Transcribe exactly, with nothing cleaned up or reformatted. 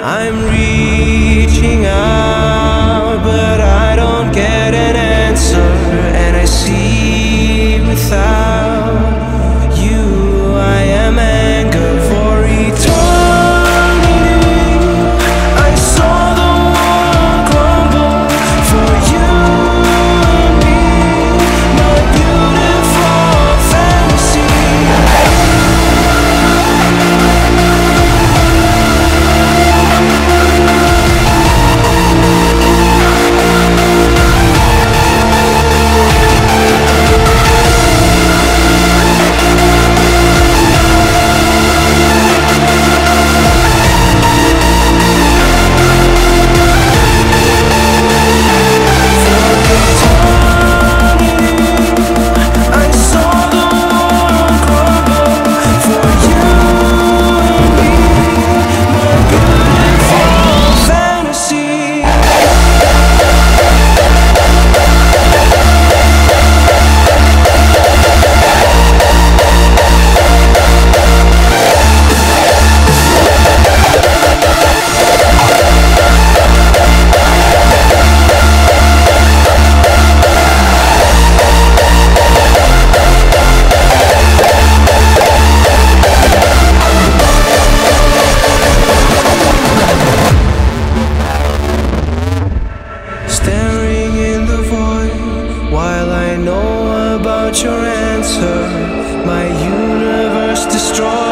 I'm reaching out, but I don't get an answer, and I see without you I am anger for eternity. I saw the world crumble for you and me, my beautiful fantasy. Staring in the void while I know about your answer, my universe destroyed.